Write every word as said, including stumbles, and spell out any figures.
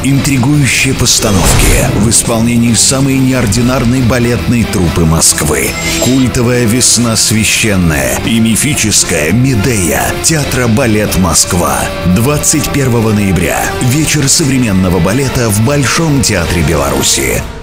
Интригующие постановки в исполнении самой неординарной балетной труппы Москвы. Культовая «Весна священная» и мифическая «Медея» театра «Балет Москва». двадцать первого ноября. Вечер современного балета в Большом театре Беларуси.